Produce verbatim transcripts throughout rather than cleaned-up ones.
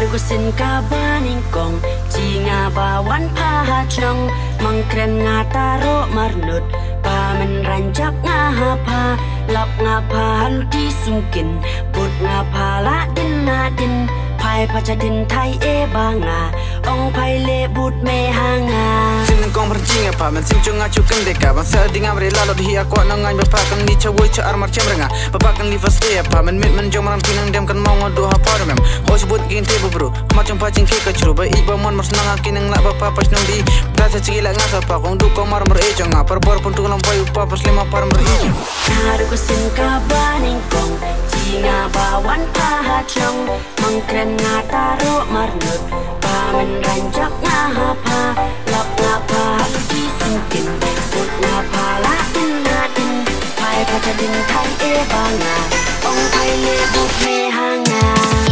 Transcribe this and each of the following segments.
Harusin ka baning kong Jinga bawan paha chnong Mangkren nga taro marnut Pamen ranjak nga hapa Lap nga pahal di sungkin Bud nga pala din na din Pai pachadin thai e banga Ong pai le bud me hanga Sin kong berjing apa men sim chung acu kendeka bang sa ding amre lalot hi aku nangan bapakan ni cawoi cha armar cemrenga bapakan li first day apa men mit men jom ram pinang dem kan mau ngodo ha par mem ho sebut gin te bro macam pacing ke kacru ba iba mon mas nang kinang la bapa pas nang di ta cila ngasa pa kong du ko mar mar e janga par bor pun tu lam pai upa pas lima par mar e haru ko sin ka baning kong jinga bawan paha chong mangkren nga taro marnut pamen ranjak nga hapa lap nga pahal di sungkin bud nga pala din na din pai pachadin thai e banga ong pai le bud me hanga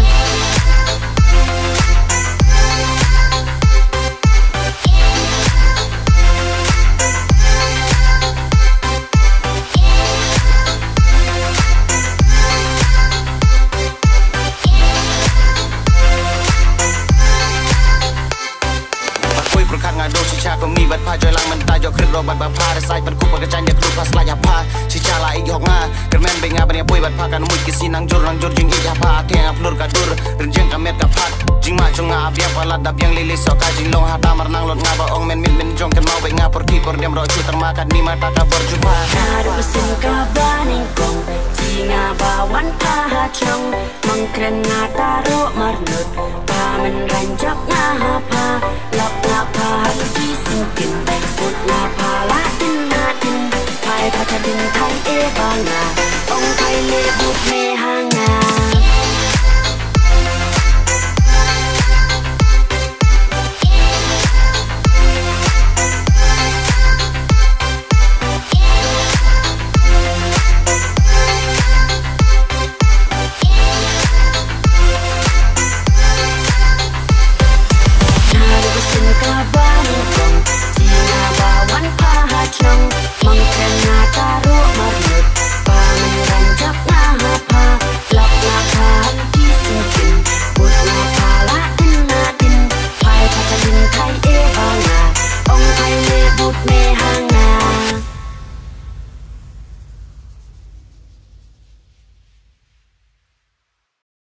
ก็มีบัดพาจอยลังมันตายยกขึ้นรอบัดบัดพาได้ใส่บัดคุบบัดกระจายอยากรู้ภาษาอยากพาชิชาลายอีกหกงากระแมนไปงาบัดเนี่ยป่วยบัดพากันมุดกิสินังจรนังจรจึงอีกอยากพาเทียงอับลุรกัดดุรเรื่องจึงกับเม็ดกับพัดจึงมาจงงาเบียงพลัดดับยังลิลิสอกาจึงลงหาตามารนังหลดงาบ่องเมนมินมินจงกันเมาไปงาปรทีปรเดียมรอชูตรมากันนี่มาตากาบรจุพาฮารุสินกาบานิงกงจีงาบาวันพาหาชงมังเครนงาตาโรมารนุดพามันรันจักงาหาพาลับงาพ